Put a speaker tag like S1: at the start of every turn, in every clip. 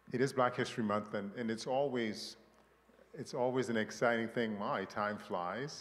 S1: It is Black History Month, and it's always an exciting thing. My time flies.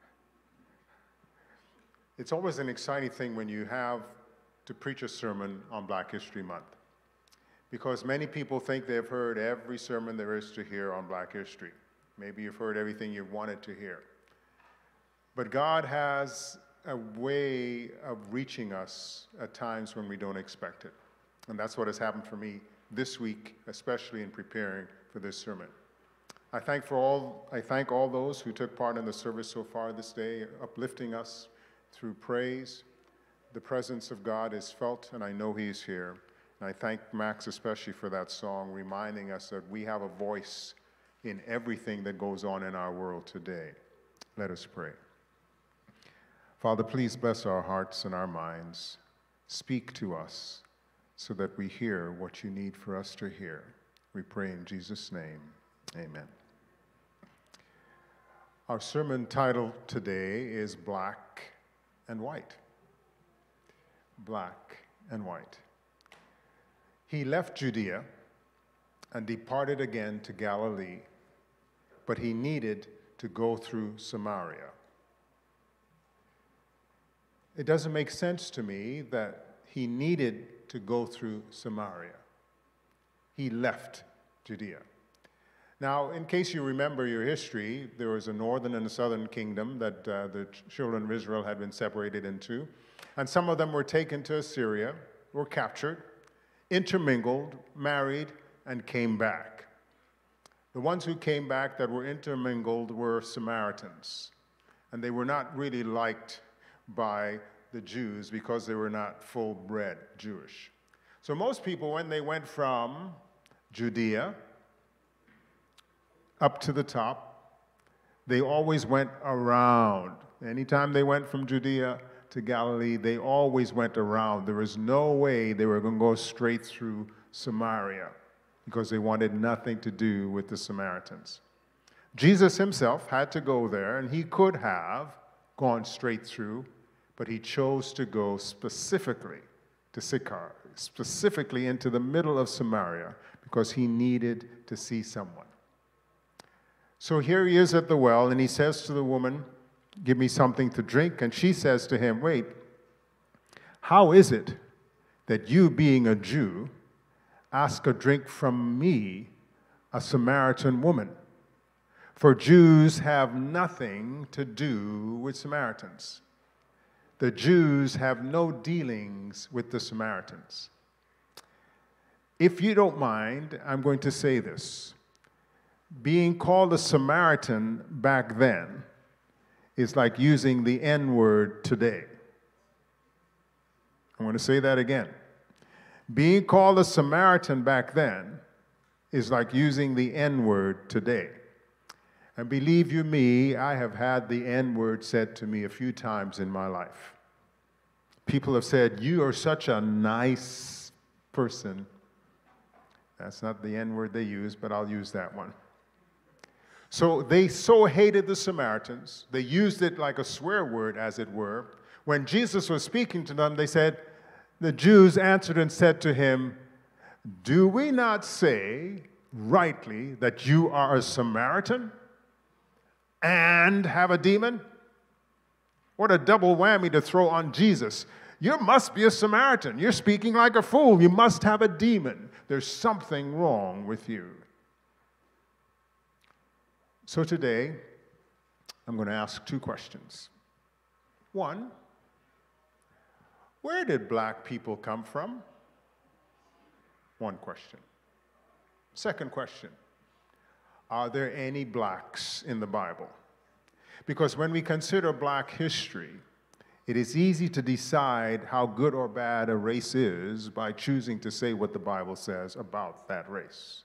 S1: It's always an exciting thing when you have to preach a sermon on Black History Month, because many people think they've heard every sermon there is to hear on Black history. Maybe you've heard everything you've wanted to hear. But God has a way of reaching us at times when we don't expect it. And that's what has happened for me this week, especially in preparing for this sermon. I thank all those who took part in the service so far this day, uplifting us through praise. The presence of God is felt, and I know He's here. And I thank Max especially for that song, reminding us that we have a voice in everything that goes on in our world today. Let us pray. Father, please bless our hearts and our minds. Speak to us so that we hear what you need for us to hear. We pray in Jesus' name. Amen. Our sermon title today is Black and White. Black and white. He left Judea and departed again to Galilee, but he needed to go through Samaria. It doesn't make sense to me that he needed to go through Samaria. He left Judea. Now, in case you remember your history, there was a northern and a southern kingdom that the children of Israel had been separated into, and some of them were taken to Assyria, were captured, intermingled, married, and came back. The ones who came back that were intermingled were Samaritans, and they were not really liked by the Jews because they were not full-bred Jewish. So most people, when they went from Judea up to the top, they always went around. Anytime they went from Judea to Galilee, they always went around. There was no way they were going to go straight through Samaria because they wanted nothing to do with the Samaritans. Jesus himself had to go there, and he could have gone straight through, but he chose to go specifically to Sychar, specifically into the middle of Samaria, because he needed to see someone. So here he is at the well, and he says to the woman, "Give me something to drink." And she says to him, "Wait, how is it that you, being a Jew, ask a drink from me, a Samaritan woman? For Jews have nothing to do with Samaritans. The Jews have no dealings with the Samaritans." If you don't mind, I'm going to say this. Being called a Samaritan back then is like using the N-word today. I'm going to say that again. Being called a Samaritan back then is like using the N-word today. And believe you me, I have had the N-word said to me a few times in my life. People have said, "You are such a nice person." That's not the N-word they use, but I'll use that one. So they so hated the Samaritans, they used it like a swear word, as it were. When Jesus was speaking to them, they said, the Jews answered and said to him, "Do we not say rightly that you are a Samaritan and have a demon?" What a double whammy to throw on Jesus. You must be a Samaritan. You're speaking like a fool. You must have a demon. There's something wrong with you. So today, I'm going to ask two questions. One, where did black people come from? One question. Second question, are there any blacks in the Bible? Because when we consider black history, it is easy to decide how good or bad a race is by choosing to say what the Bible says about that race.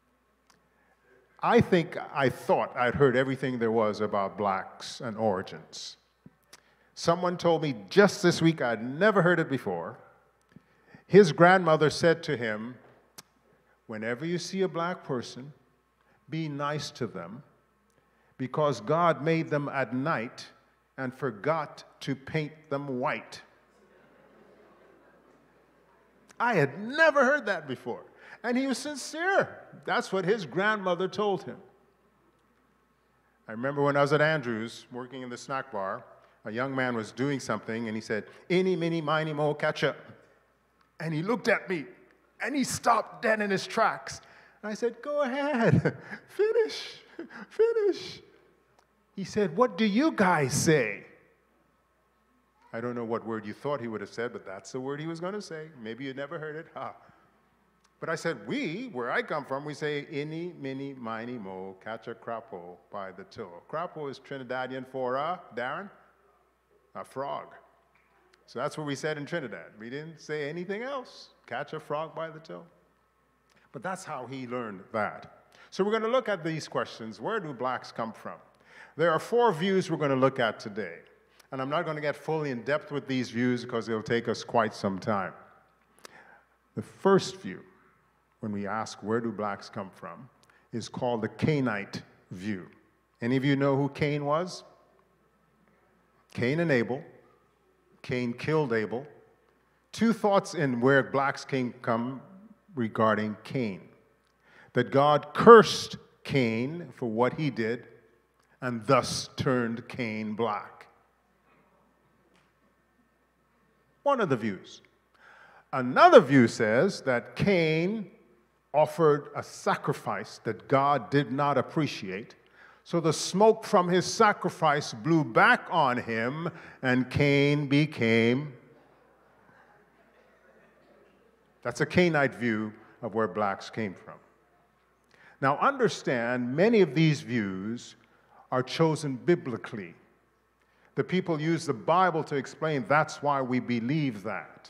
S1: I thought I'd heard everything there was about blacks and origins. Someone told me just this week, I'd never heard it before. His grandmother said to him, "Whenever you see a black person, be nice to them, because God made them at night and forgot to paint them white." I had never heard that before. And he was sincere. That's what his grandmother told him. I remember when I was at Andrews, working in the snack bar, a young man was doing something, and he said, "Eeny, meeny, miny, mo, catch-up." And he looked at me, and he stopped dead in his tracks. And I said, "Go ahead, finish." He said, "What do you guys say?" I don't know what word you thought he would have said, but that's the word he was going to say. Maybe you never heard it. Ha. But I said, where I come from, we say, "Eeny, meeny, miny, mo, catch a crapo by the toe." Crapo is Trinidadian for Darren? A frog. So that's what we said in Trinidad. We didn't say anything else. Catch a frog by the toe. But that's how he learned that. So we're going to look at these questions. Where do blacks come from? There are 4 views we're going to look at today. And I'm not going to get fully in depth with these views because it'll take us quite some time. The first view, when we ask where do blacks come from, is called the Cainite view. Any of you know who Cain was? Cain and Abel. Cain killed Abel. 2 thoughts in where blacks come regarding Cain. That God cursed Cain for what he did and thus turned Cain black. One of the views. Another view says that Cain offered a sacrifice that God did not appreciate, so the smoke from his sacrifice blew back on him, and Cain became. That's a Cainite view of where blacks came from. Now understand, many of these views are chosen biblically. The people use the Bible to explain that's why we believe that.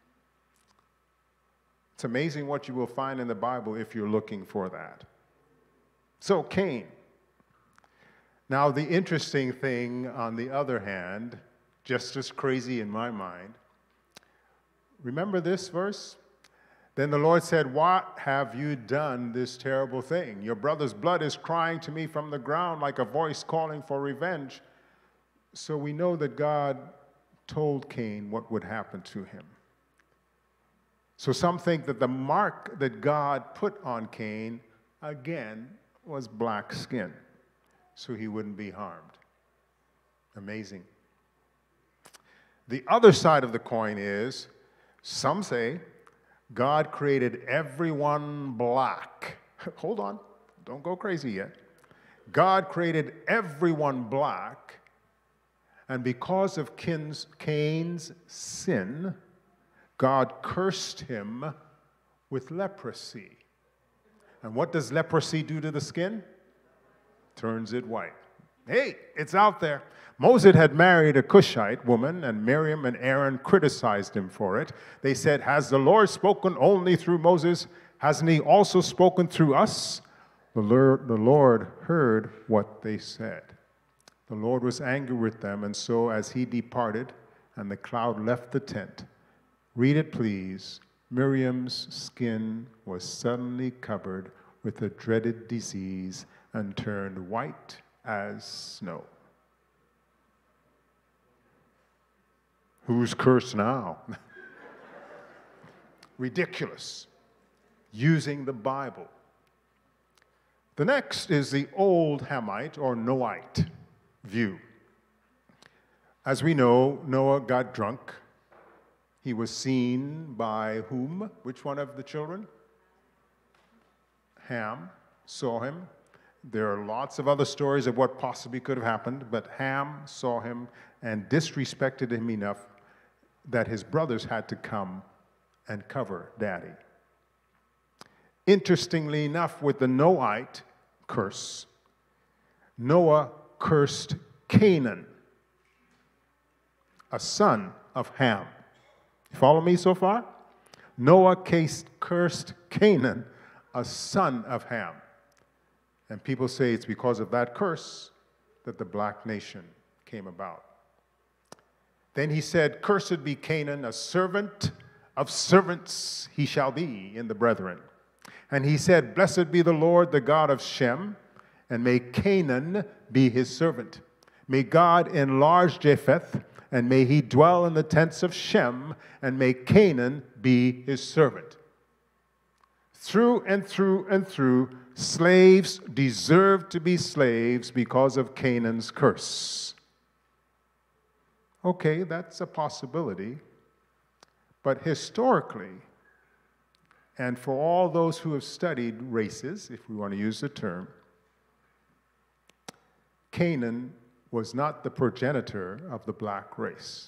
S1: It's amazing what you will find in the Bible if you're looking for that. So Cain. Now the interesting thing, on the other hand, just as crazy in my mind, remember this verse? Then the Lord said, "What have you done, this terrible thing? Your brother's blood is crying to me from the ground like a voice calling for revenge." So we know that God told Cain what would happen to him. So some think that the mark that God put on Cain, again, was black skin, so he wouldn't be harmed. Amazing. The other side of the coin is, some say, God created everyone black. Hold on, don't go crazy yet. God created everyone black, and because of Cain's sin, God cursed him with leprosy. And what does leprosy do to the skin? Turns it white. Hey, it's out there. Moses had married a Cushite woman, and Miriam and Aaron criticized him for it. They said, "Has the Lord spoken only through Moses? Hasn't he also spoken through us?" The Lord heard what they said. The Lord was angry with them, and so as he departed and the cloud left the tent, read it please, Miriam's skin was suddenly covered with a dreaded disease and turned white as snow. Who's cursed now? Ridiculous. Using the Bible. The next is the old Hamite or Noahite view. As we know, Noah got drunk. He was seen by whom? Which one of the children? Ham saw him. There are lots of other stories of what possibly could have happened, but Ham saw him and disrespected him enough that his brothers had to come and cover Daddy. Interestingly enough, with the Noahite curse, Noah cursed Canaan, a son of Ham. You follow me so far? Noah cursed Canaan, a son of Ham. And people say it's because of that curse that the black nation came about. Then he said, "Cursed be Canaan, a servant of servants he shall be in the brethren." And he said, "Blessed be the Lord, the God of Shem, and may Canaan be his servant. May God enlarge Japheth, and may he dwell in the tents of Shem, and may Canaan be his servant." through and through and through, slaves deserved to be slaves because of Canaan's curse. Okay, that's a possibility. But historically, and for all those who have studied races, if we want to use the term, Canaan was not the progenitor of the black race.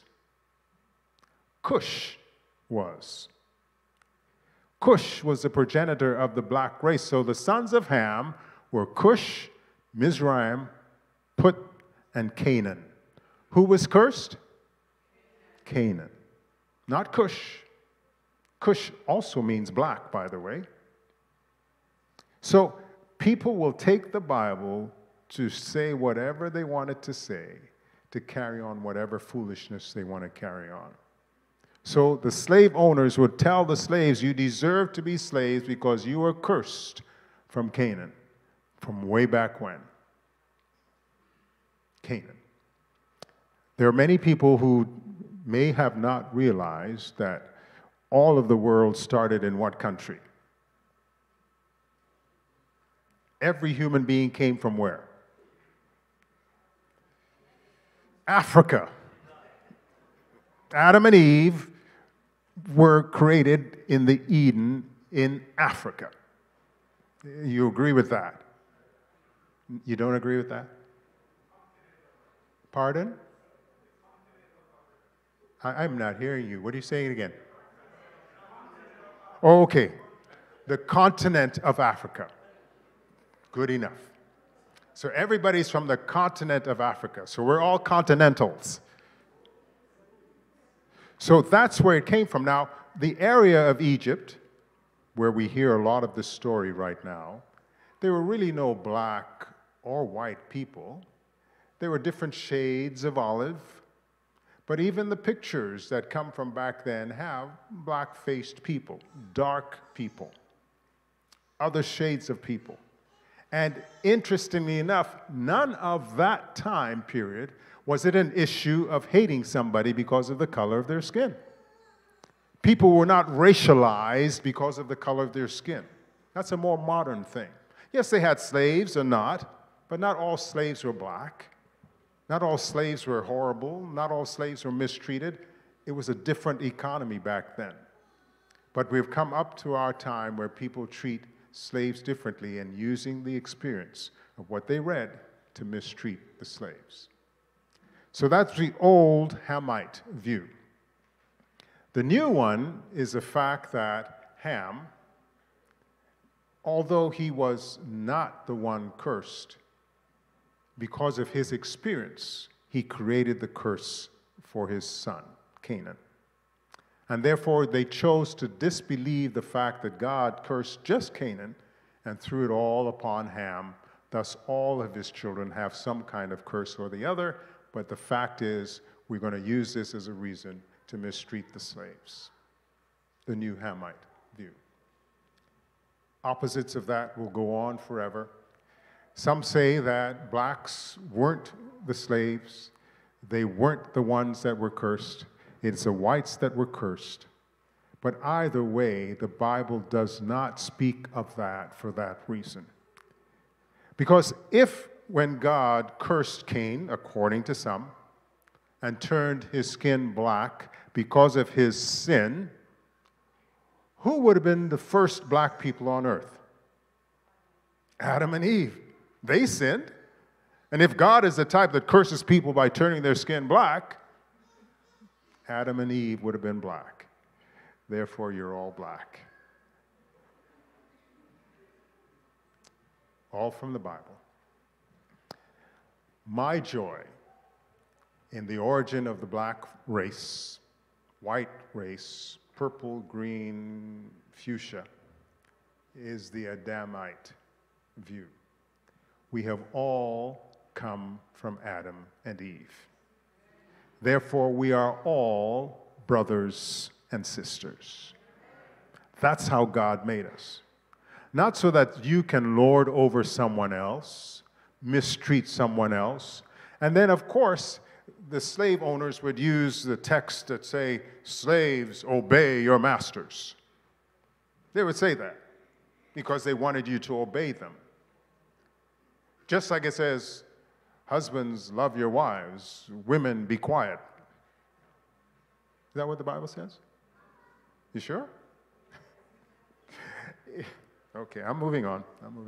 S1: Cush was. Cush was the progenitor of the black race. So the sons of Ham were Cush, Mizraim, Put, and Canaan. Who was cursed? Canaan. Not Cush. Cush also means black, by the way. So people will take the Bible to say whatever they want it to say, to carry on whatever foolishness they want to carry on. So the slave owners would tell the slaves, you deserve to be slaves because you were cursed from Canaan, from way back when. Canaan. There are many people who may have not realized that all of the world started in what country? Every human being came from where? Africa. Adam and Eve were created in the Eden in Africa. You agree with that? You don't agree with that? Pardon? I'm not hearing you. What are you saying again? Oh, okay. The continent of Africa. Good enough. So everybody's from the continent of Africa. So we're all continentals. So that's where it came from. Now, the area of Egypt, where we hear a lot of this story right now, there were really no black or white people. There were different shades of olive. But even the pictures that come from back then have black-faced people, dark people, other shades of people. And interestingly enough, none of that time period was it an issue of hating somebody because of the color of their skin. People were not racialized because of the color of their skin. That's a more modern thing. Yes, they had slaves or not, but not all slaves were black. Not all slaves were horrible. Not all slaves were mistreated. It was a different economy back then. But we've come up to our time where people treat slaves differently and using the experience of what they read to mistreat the slaves. So that's the old Hamite view. The new one is the fact that Ham, although he was not the one cursed, because of his experience, he created the curse for his son, Canaan. And therefore, they chose to disbelieve the fact that God cursed just Canaan and threw it all upon Ham. Thus, all of his children have some kind of curse or the other, but the fact is, we're going to use this as a reason to mistreat the slaves. The new Hamite view. Opposites of that will go on forever. Some say that blacks weren't the slaves. They weren't the ones that were cursed. It's the whites that were cursed. But either way, the Bible does not speak of that for that reason. Because if, when God cursed Cain, according to some, and turned his skin black because of his sin, who would have been the first black people on earth? Adam and Eve. They sinned. And if God is the type that curses people by turning their skin black, Adam and Eve would have been black. Therefore, you're all black. All from the Bible. My joy in the origin of the black race, white race, purple, green, fuchsia, is the Adamite view. We have all come from Adam and Eve. Therefore, we are all brothers and sisters. That's how God made us. Not so that you can lord over someone else, mistreat someone else. And then, of course, the slave owners would use the text that say, slaves, obey your masters. They would say that. because they wanted you to obey them. Just like it says, husbands, love your wives, women, be quiet. Is that what the Bible says? You sure? Okay, I'm moving on.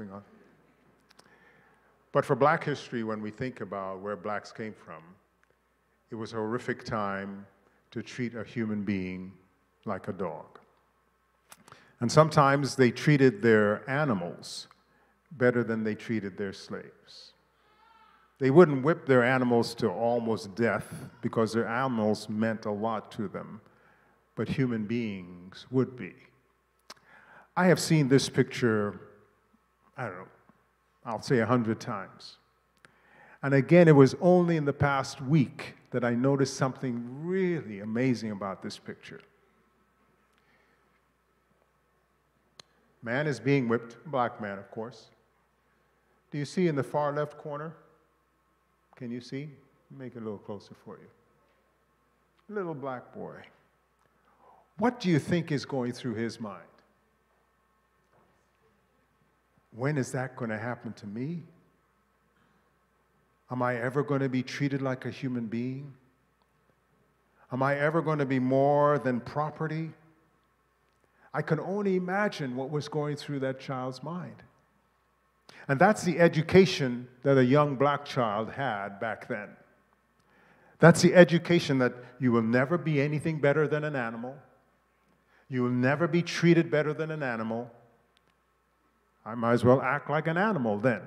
S1: But for Black history, when we think about where blacks came from, it was a horrific time to treat a human being like a dog. And sometimes they treated their animals better than they treated their slaves. They wouldn't whip their animals to almost death because their animals meant a lot to them, but human beings would be. I have seen this picture, I don't know, I'll say 100 times. And again, it was only in the past week that I noticed something really amazing about this picture. Man is being whipped, black man, of course. Do you see in the far left corner? Can you see? Make it a little closer for you. Little black boy. What do you think is going through his mind? When is that going to happen to me? Am I ever going to be treated like a human being? Am I ever going to be more than property? I can only imagine what was going through that child's mind. And that's the education that a young black child had back then. That's the education that you will never be anything better than an animal. You will never be treated better than an animal. I might as well act like an animal then.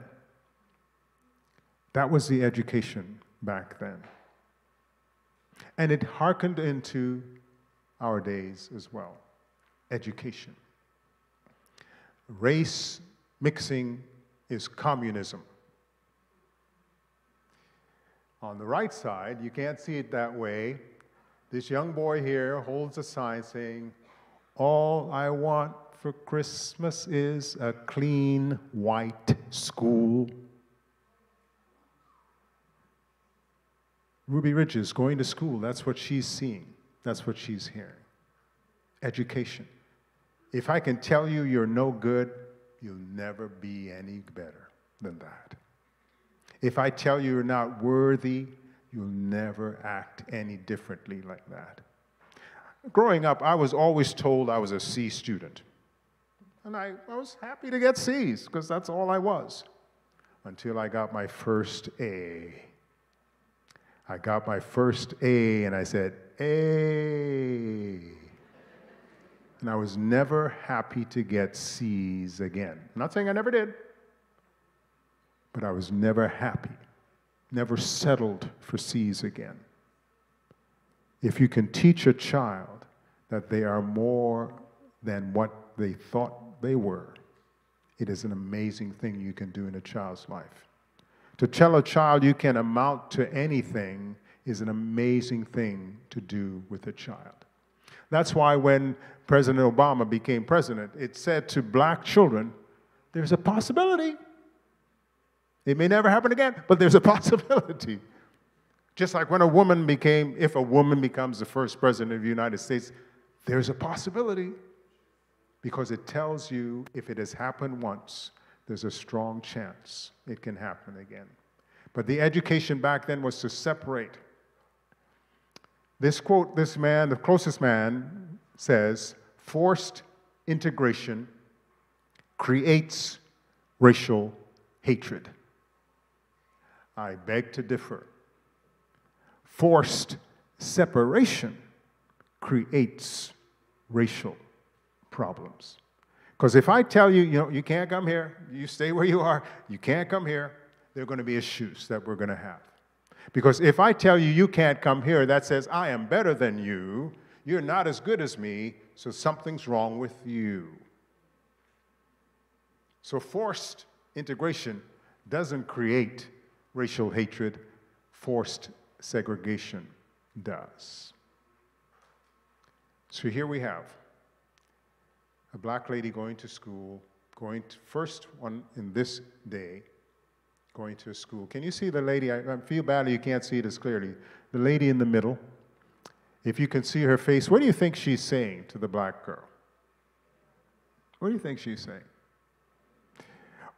S1: That was the education back then. And it hearkened into our days as well. Education. Race mixing is communism. On the right side, you can't see it that way. This young boy here holds a sign saying, "All I want for Christmas is a clean white school." Ruby Ridges going to school, that's what she's seeing. That's what she's hearing. Education. If I can tell you you're no good, you'll never be any better than that. If I tell you you're not worthy, you'll never act any differently like that. Growing up, I was always told I was a C student. And I was happy to get C's, because that's all I was. Until I got my first A. I got my first A, and I said, A. And I was never happy to get C's again. I'm not saying I never did, but I was never happy, never settled for C's again. If you can teach a child that they are more than what they thought they were, it is an amazing thing you can do in a child's life. To tell a child you can amount to anything is an amazing thing to do with a child. That's why when President Obama became president, it said to black children, there's a possibility. It may never happen again, but there's a possibility. Just like when if a woman becomes the first president of the United States, there's a possibility. Because it tells you if it has happened once, there's a strong chance it can happen again. But the education back then was to separate. This quote, this man, the closest man, says, forced integration creates racial hatred. I beg to differ. Forced separation creates racial problems. Because if I tell you, you can't come here, you stay where you are, you can't come here, there are going to be issues that we're going to have. Because if I tell you you can't come here, that says I am better than you, you're not as good as me, so something's wrong with you. So forced integration doesn't create racial hatred, forced segregation does. So here we have a black lady going to school, first one in this day, going to school. Can you see the lady? I feel badly you can't see it as clearly. The lady in the middle, if you can see her face, what do you think she's saying to the black girl? What do you think she's saying?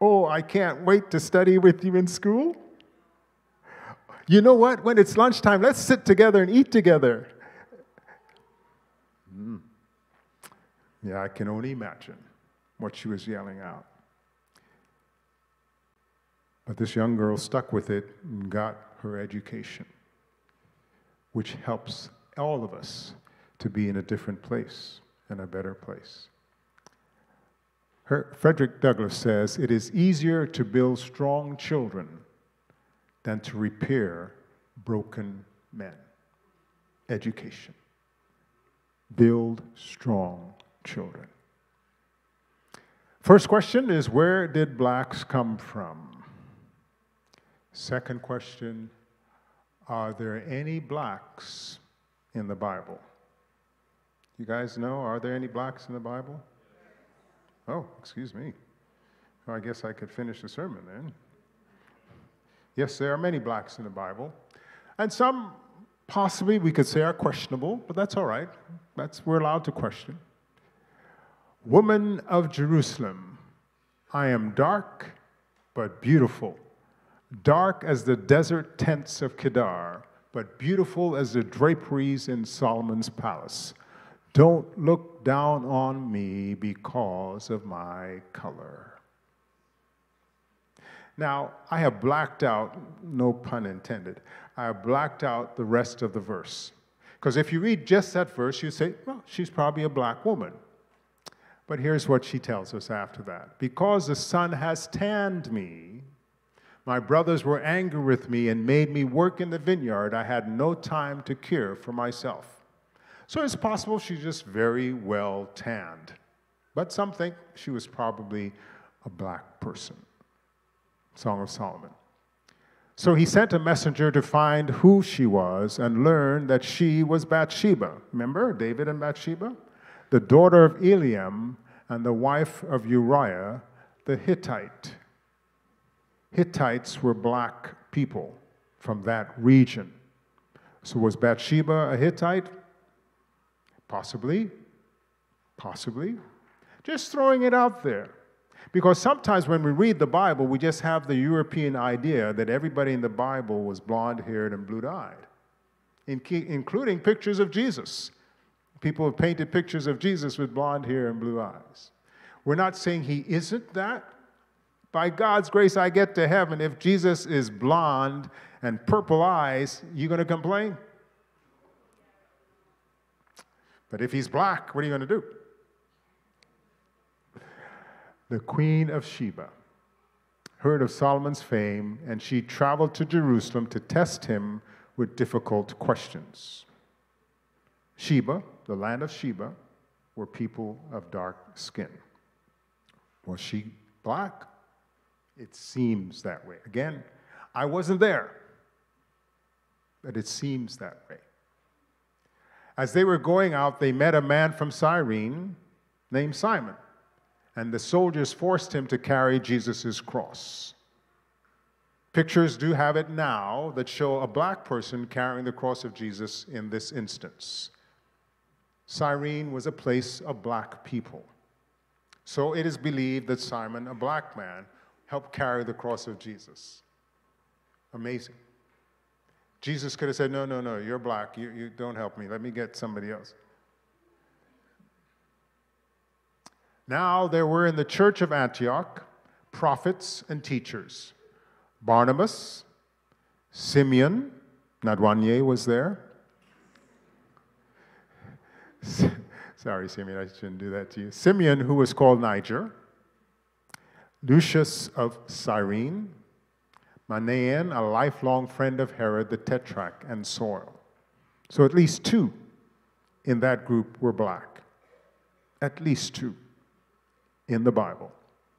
S1: Oh, I can't wait to study with you in school. You know what? When it's lunchtime, let's sit together and eat together. Yeah, I can only imagine what she was yelling out. But this young girl stuck with it and got her education, which helps all of us to be in a different place and a better place. Frederick Douglass says, "It is easier to build strong children than to repair broken men." Education. Build strong children. First question is, where did blacks come from? Second question, are there any blacks in the Bible? You guys know, are there any blacks in the Bible? Oh, excuse me. Well, I guess I could finish the sermon then. Yes, there are many blacks in the Bible. And some possibly we could say are questionable, but that's all right. We're allowed to question. Woman of Jerusalem, I am dark but beautiful. Dark as the desert tents of Kedar, but beautiful as the draperies in Solomon's palace. Don't look down on me because of my color. Now, I have blacked out, no pun intended, I have blacked out the rest of the verse. Because if you read just that verse, you say, well, she's probably a black woman. But here's what she tells us after that. Because the sun has tanned me, my brothers were angry with me and made me work in the vineyard. I had no time to care for myself. So it's possible she's just very well tanned. But some think she was probably a black person. Song of Solomon. So he sent a messenger to find who she was and learned that she was Bathsheba. Remember David and Bathsheba? The daughter of Eliam and the wife of Uriah the Hittite. Hittites were black people from that region. So was Bathsheba a Hittite? Possibly. Possibly. Just throwing it out there. Because sometimes when we read the Bible, we just have the European idea that everybody in the Bible was blonde-haired and blue-eyed, including pictures of Jesus. People have painted pictures of Jesus with blonde hair and blue eyes. We're not saying he isn't that. By God's grace, I get to heaven. If Jesus is blonde and purple eyes, you going to complain? But if he's black, what are you going to do? The Queen of Sheba heard of Solomon's fame, and she traveled to Jerusalem to test him with difficult questions. Sheba, the land of Sheba, were people of dark skin. Was she black? It seems that way. Again, I wasn't there, but it seems that way. As they were going out, they met a man from Cyrene named Simon, and the soldiers forced him to carry Jesus' cross. Pictures do have it now that show a black person carrying the cross of Jesus in this instance. Cyrene was a place of black people. So it is believed that Simon, a black man, helped carry the cross of Jesus. Amazing. Jesus could have said, no, you're black. You don't help me. Let me get somebody else. Now there were in the church of Antioch prophets and teachers. Barnabas, Simeon, Nadwanye was there. Sorry, Simeon, I shouldn't do that to you. Simeon, who was called Niger. Lucius of Cyrene. Manaen, a lifelong friend of Herod the Tetrarch, and Saul. So at least two in that group were black. At least two in the Bible.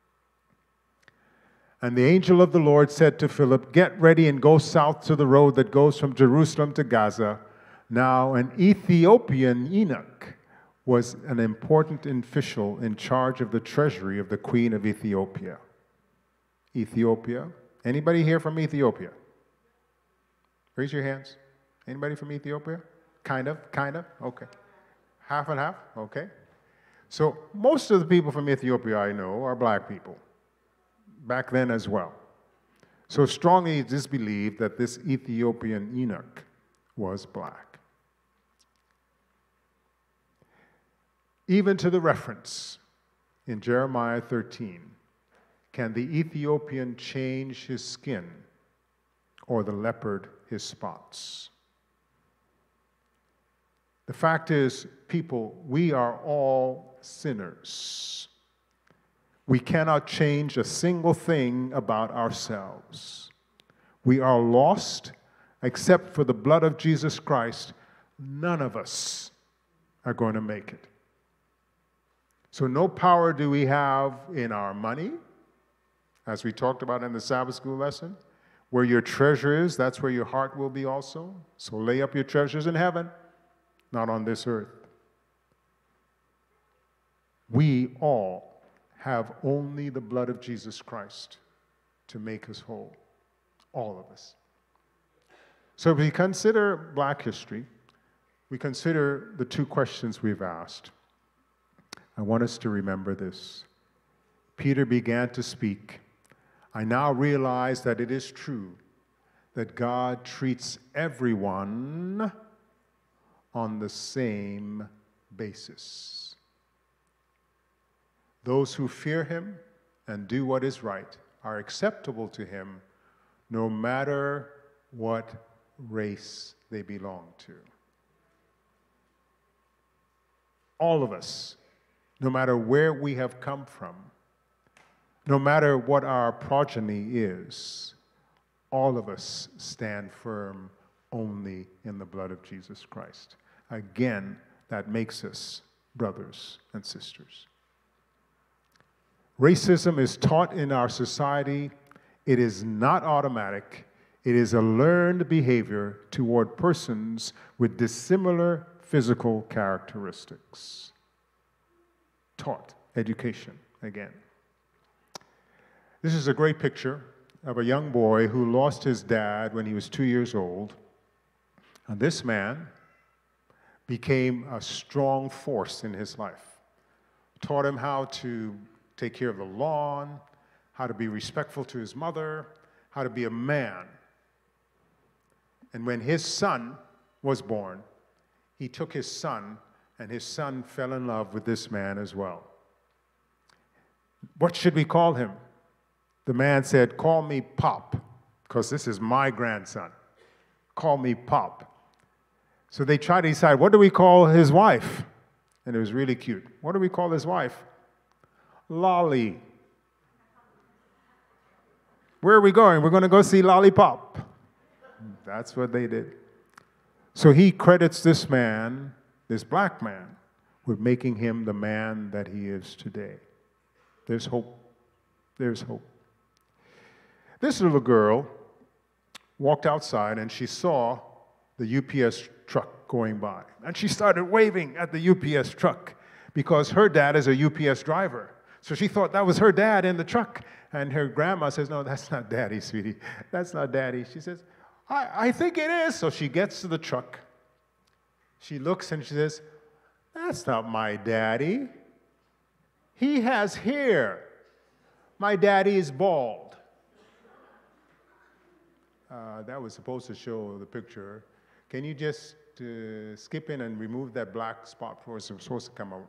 S1: And the angel of the Lord said to Philip, "Get ready and go south to the road that goes from Jerusalem to Gaza." Now an Ethiopian eunuch was an important official in charge of the treasury of the Queen of Ethiopia. Ethiopia. Anybody here from Ethiopia? Raise your hands. Anybody from Ethiopia? Kind of? Okay. Half and half? Okay. So most of the people from Ethiopia I know are black people. back then as well. So strongly it is believed that this Ethiopian eunuch was black. Even to the reference in Jeremiah 13, can the Ethiopian change his skin or the leopard his spots? The fact is, people, we are all sinners. We cannot change a single thing about ourselves. We are lost, except for the blood of Jesus Christ. None of us are going to make it. So no power do we have in our money, as we talked about in the Sabbath school lesson. Where your treasure is, that's where your heart will be also. So lay up your treasures in heaven, not on this earth. We all have only the blood of Jesus Christ to make us whole. All of us. So if we consider black history, we consider the two questions we've asked. I want us to remember this. Peter began to speak. I now realize that it is true that God treats everyone on the same basis. Those who fear him and do what is right are acceptable to him, no matter what race they belong to. All of us, no matter where we have come from, no matter what our progeny is, all of us stand firm only in the blood of Jesus Christ. Again, that makes us brothers and sisters. Racism is taught in our society. It is not automatic. It is a learned behavior toward persons with dissimilar physical characteristics. Taught, education, again. This is a great picture of a young boy who lost his dad when he was 2 years old. And this man became a strong force in his life. Taught him how to take care of the lawn, how to be respectful to his mother, how to be a man. And when his son was born, he took his son, and his son fell in love with this man as well. What should we call him? The man said, call me Pop, because this is my grandson. Call me Pop. So they tried to decide, what do we call his wife? And it was really cute. What do we call his wife? Lolly. Where are we going? We're going to go see Lollipop. That's what they did. So he credits this man, this black man, with making him the man that he is today. There's hope. There's hope. This little girl walked outside and she saw the UPS truck going by. And she started waving at the UPS truck because her dad is a UPS driver. So she thought that was her dad in the truck. And her grandma says, no, that's not Daddy, sweetie. That's not Daddy. She says, I think it is. So she gets to the truck. She looks and she says, that's not my daddy. He has hair. My daddy is bald. That was supposed to show the picture. Can you just skip in and remove that black spot for us? It's supposed to come out.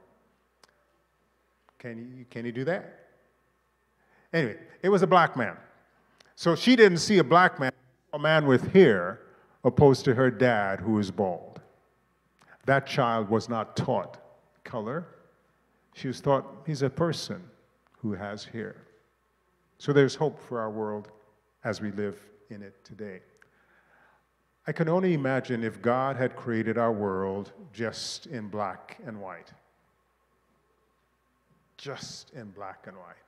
S1: Can you do that? Anyway, it was a black man. So she didn't see a black man, a man with hair, opposed to her dad who is bald. That child was not taught color. She was taught he's a person who has hair. So there's hope for our world as we live in it today. I can only imagine if God had created our world just in black and white. Just in black and white.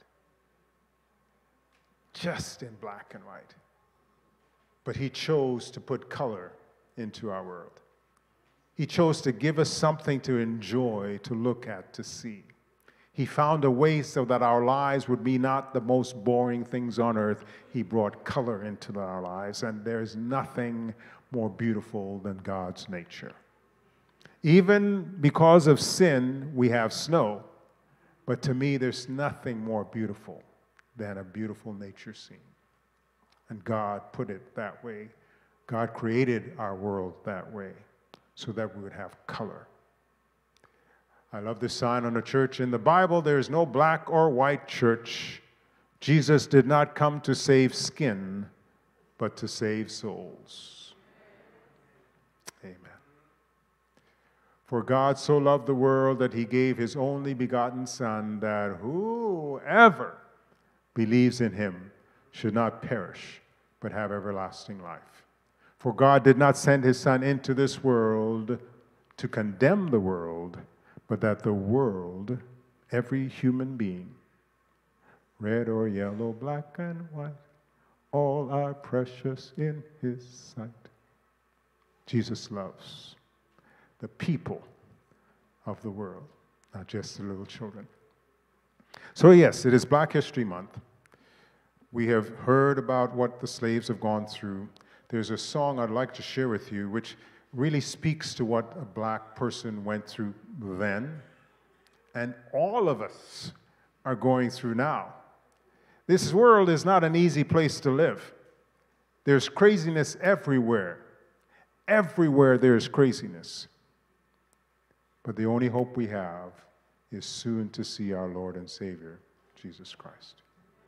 S1: Just in black and white. But he chose to put color into our world. He chose to give us something to enjoy, to look at, to see. He found a way so that our lives would be not the most boring things on earth. He brought color into our lives, and there's nothing more beautiful than God's nature. Even because of sin, we have snow, but to me, there's nothing more beautiful than a beautiful nature scene. And God put it that way. God created our world that way so that we would have color. I love this sign on the church. In the Bible, there is no black or white church. Jesus did not come to save skin, but to save souls. Amen. For God so loved the world that he gave his only begotten Son, that whoever believes in him should not perish, but have everlasting life. For God did not send his Son into this world to condemn the world, but that the world, every human being, red or yellow, black and white, all are precious in his sight. Jesus loves the people of the world, not just the little children. So yes, it is Black History Month. We have heard about what the slaves have gone through. There's a song I'd like to share with you which really speaks to what a black person went through then, and all of us are going through now. This world is not an easy place to live. There's craziness everywhere. Everywhere there's craziness. But the only hope we have is soon to see our Lord and Savior, Jesus Christ.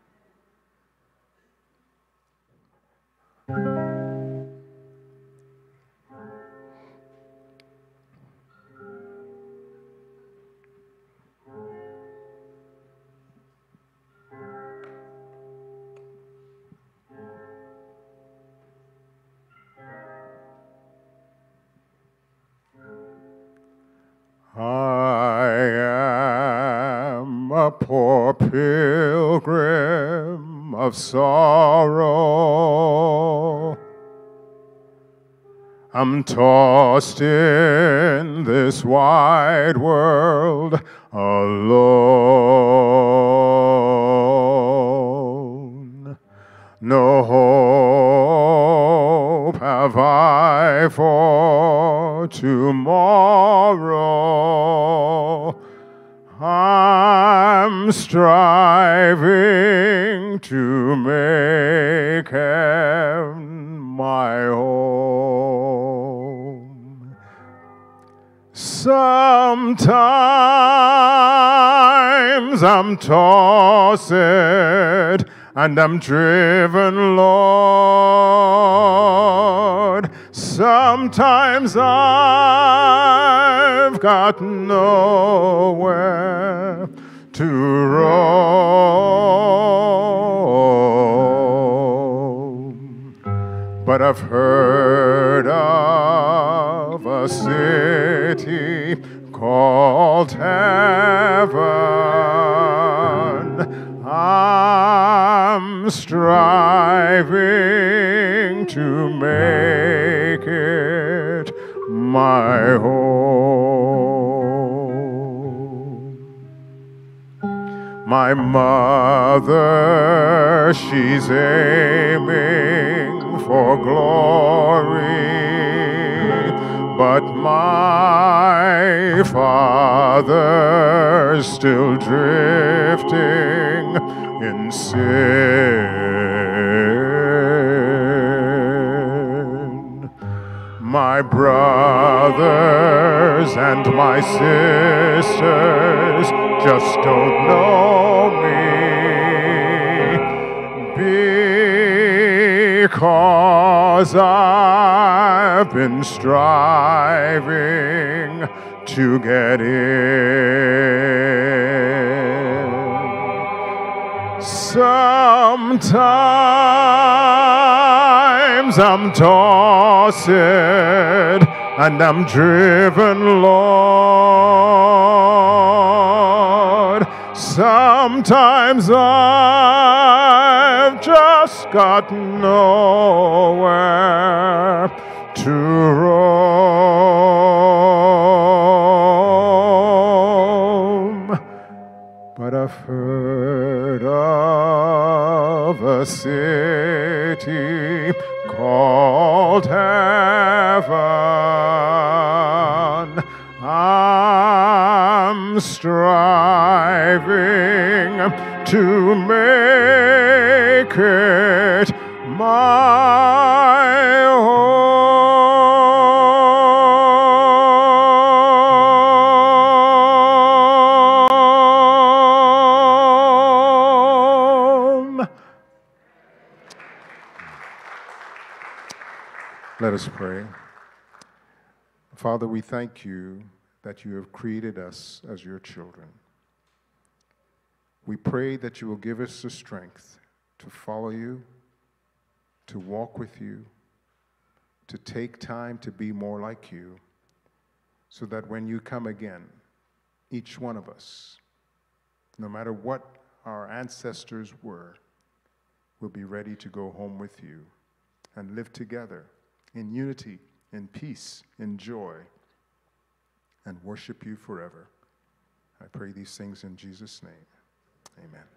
S1: I am a poor pilgrim of sorrow. I'm tossed in this wide world alone. No hope have I for tomorrow. I'm striving to make heaven my home. Sometimes I'm tossed and I'm driven, Lord. Sometimes I've got nowhere to roam. But I've heard of a city called heaven. I'm striving to make it my home. My mother, she's aiming for glory, but my father's still drifting in sin. My brothers and my sisters just don't know me, because I've been striving to get in. Sometimes I'm tossed and I'm driven, Lord. Sometimes I've just got nowhere to roam. But I've heard of a city called heaven. I'm striving to make us pray. Father, we thank you that you have created us as your children. We pray that you will give us the strength to follow you, to walk with you, to take time to be more like you, so that when you come again, each one of us, no matter what our ancestors were, will be ready to go home with you and live together in unity, in peace, in joy, and worship you forever. I pray these things in Jesus' name. Amen.